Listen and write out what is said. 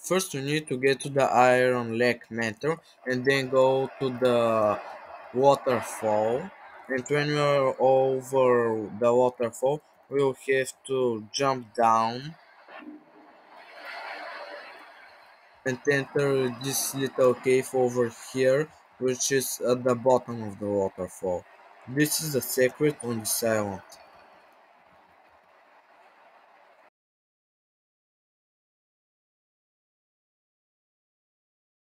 First, you need to get to the Iron Lake Manor and then go to the waterfall. And when you're over the waterfall, we'll have to jump down and enter this little cave over here, which is at the bottom of the waterfall. This is the secret on this island.